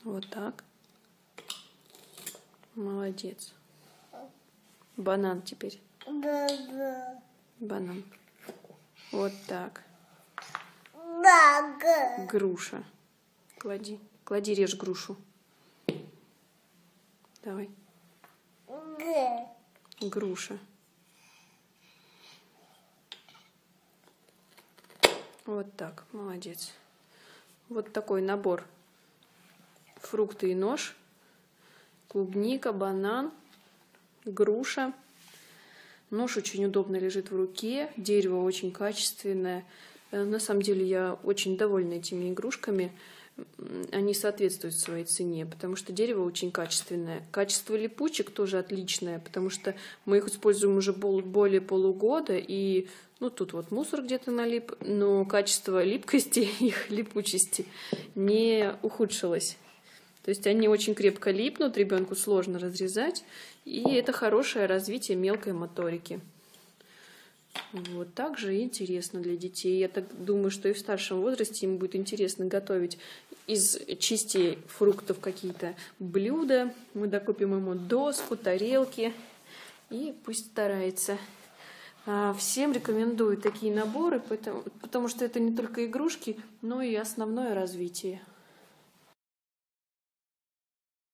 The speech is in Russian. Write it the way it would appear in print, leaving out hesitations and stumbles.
Вот так. Молодец. Банан теперь. Банан. Вот так. Груша. Клади. Клади, режь грушу. Давай. Груша. Вот так. Молодец. Вот такой набор. Фрукты и нож. Клубника, банан, груша. Нож очень удобно лежит в руке. Дерево очень качественное. На самом деле я очень довольна этими игрушками. Они соответствуют своей цене, потому что дерево очень качественное. Качество липучек тоже отличное, потому что мы их используем уже более полугода, и ну, тут вот мусор где-то налип, но качество липкости, их липучести не ухудшилось. То есть они очень крепко липнут, ребенку сложно разрезать, и это хорошее развитие мелкой моторики. Вот, также интересно для детей. Я так думаю, что и в старшем возрасте им будет интересно готовить из частей фруктов какие-то блюда. Мы докупим ему доску, тарелки, и пусть старается. Всем рекомендую такие наборы, потому что это не только игрушки, но и основное развитие.